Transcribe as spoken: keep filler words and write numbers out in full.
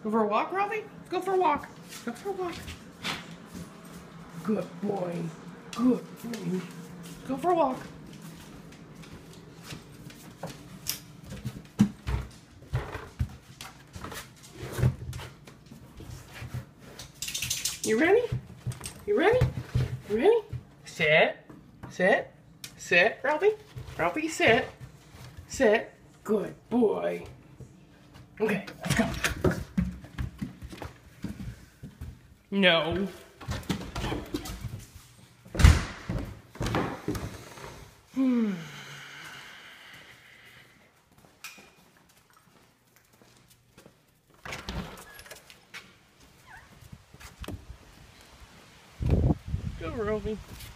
Go for a walk, Ralphie? Go for a walk. Go for a walk. Good boy. Good boy. Go for a walk. You ready? You ready? You ready? Sit. Sit. Sit, Ralphie. Ralphie, sit. Sit. Good boy. Okay, let's go. No. Hmm. Go, Ralphie.